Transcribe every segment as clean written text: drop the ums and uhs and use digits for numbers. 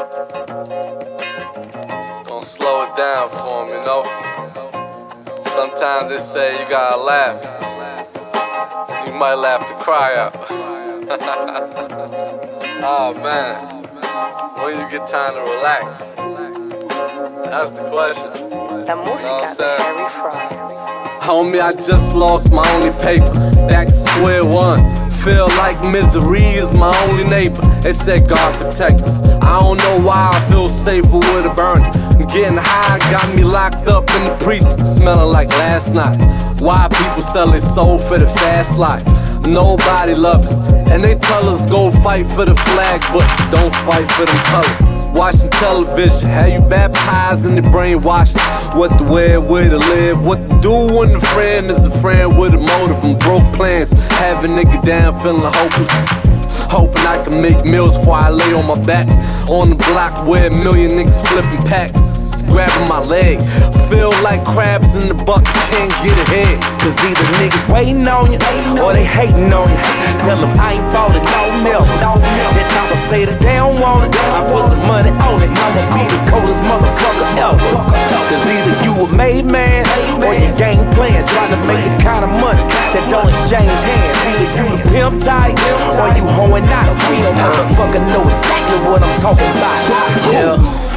Gonna slow it down for him, you know. Sometimes they say you gotta laugh. You might laugh to cry out. Oh man, when you get time to relax? That's the question. La música de Harry Fry. Homie, I just lost my only paper. Back to square one. Feel like misery is my only neighbor. They said God protect us. I don't know why I feel safer with a burner. Getting high got me locked up in the precinct, smelling like last night. Why people sell their soul for the fast life? Nobody loves us, and they tell us go fight for the flag, but don't fight for them colors. Watching television, have you baptized in the brainwashed? What to wear, where to live, what to do when a friend is a friend with a motive and broke plans. Have a nigga down feeling hopeless, hoping I can make meals before I lay on my back on the block where a million niggas flipping packs. Grabbing my leg, feel like crabs in the bucket, can't get ahead. Cause either niggas waiting on you, or they hating on you. Tell them I ain't falling, no milk. That chopper say that they don't want it, I put some money on it. I'ma be the coldest motherfucker ever. Cause either you a made man, or your game plan, trying to make the kind of money that don't exchange hands. Either you the pimp type, or you hoeing out. A real motherfucker know exactly what I'm talking about. Yeah.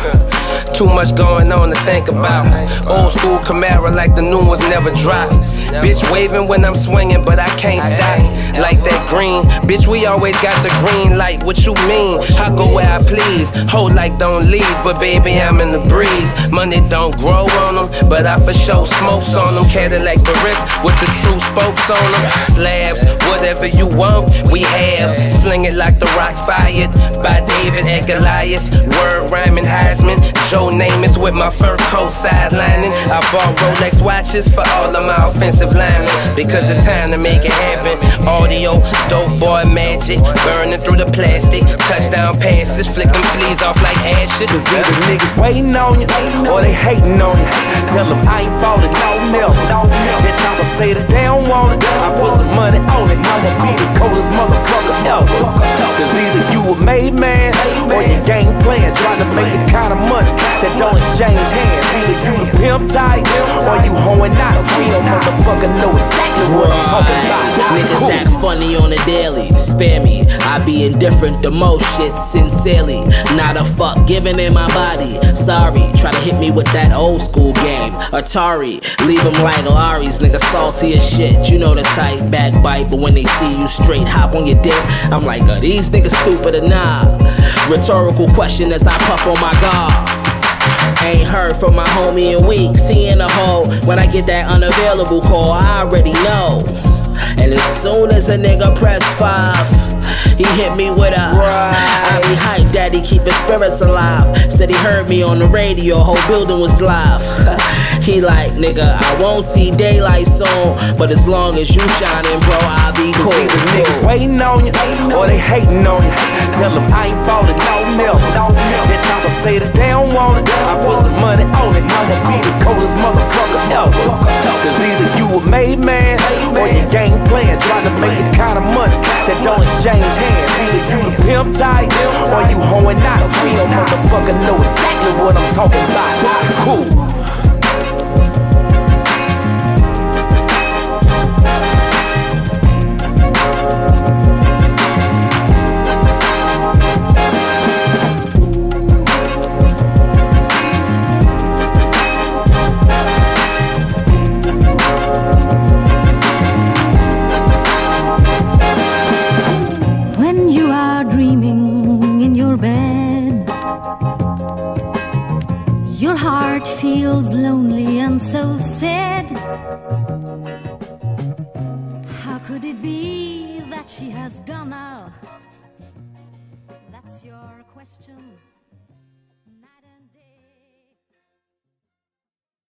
Too much going on to think about. Old school Camaro like the new ones never drop. Bitch waving when I'm swinging, but I can't stop. Like that green, bitch, we always got the green light. What you mean? I go where I please. Hold like don't leave, but baby, I'm in the breeze. Money don't grow on them, but I for sure smokes on them. Cadillac Barris with the true spokes on them. Slabs, whatever you want, we have. Sling it like the rock fired by David and Goliath. Word rhyming Heisman. Joe Namath with my fur coat sidelining. I bought Rolex watches for all of my offensive linemen, because it's time to make it happen. Audio, dope boy magic, burning through the plastic. Touchdown passes, flick them fleas off like ashes. Cause either niggas waiting on you, or they hating on you. Tell them I ain't falling, no milk. That chopper say that they don't want it, I put some money on it. I'ma be the coldest motherfucker ever. Cause either you a made man, or your game plan, trying to make the kind of money that don't exchange hands. Either you the pimp type, or you hoeing out. A real motherfucker know exactly what I'm talking about. Niggas act funny on the daily, spare me. I be indifferent to most shit, sincerely. Not a fuck given in my body. Sorry, try to hit me with that old school game, Atari. Leave them like Larry's, nigga saucy as shit. You know the type, backbite, but when they see you straight hop on your dick, I'm like, are these niggas stupid or nah? Rhetorical question as I puff on my guard. Ain't heard from my homie in weeks. Seeing a hole when I get that unavailable call, I already know. And as soon as a nigga press 5, he hit me with a I be hype, daddy, keep his spirits alive. Said he heard me on the radio, whole building was live. He like, nigga, I won't see daylight soon, but as long as you shining, bro, I'll be cool. Cause either niggas waiting on you, or they hating on you. Tell them I ain't falling, no milk. That chopper say that they don't want it, I put some money on it. I'ma be the coldest motherfucker ever. Cause either you a made man, or your game plan, trying to make the kind of money that don't exchange hands. Either you the pimp type, or you hoeing out. A real motherfucker know exactly what I'm talking about. Cool. Your heart feels lonely and so sad. How could it be that she has gone now? That's your question.